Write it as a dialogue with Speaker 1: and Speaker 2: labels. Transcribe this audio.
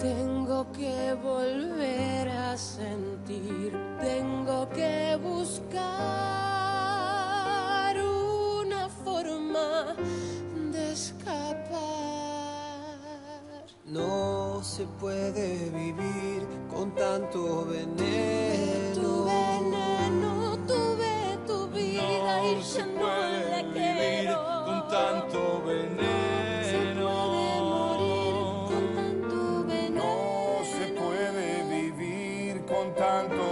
Speaker 1: Tengo que volver a sentir, tengo que buscar una forma de escapar.
Speaker 2: No se puede vivir con tanto veneno.
Speaker 1: Tu veneno, tuve tu vida
Speaker 3: No
Speaker 1: y
Speaker 3: se
Speaker 1: ya no
Speaker 3: puede
Speaker 1: la
Speaker 3: vivir
Speaker 1: quiero.
Speaker 3: con tanto veneno.
Speaker 1: Se puede morir con tanto veneno.
Speaker 3: No se puede vivir con tanto